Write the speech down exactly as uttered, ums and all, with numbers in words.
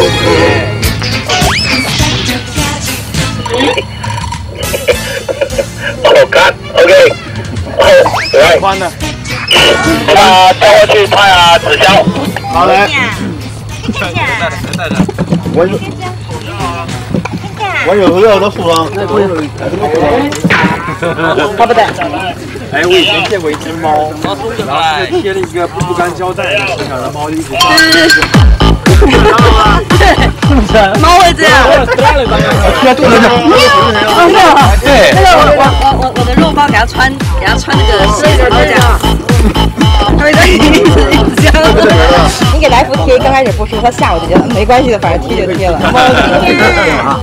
哦，看 ，OK， 哦，来， 宽的， 把它叫过去派啊，纸箱。 好嘞。我有，我有时候都树上，他不带。哎，我以前见过一只猫，然后贴了一个不干胶带，小小的猫就一直叫。 对，猫会这样。 贴肚子上。对。 那个我我我我的肉包给它穿给它穿那个鞋，然后这样。它会在一直一直这样。 你给来福贴，刚开始不说，他下午就觉得没关系的，反正贴就贴了。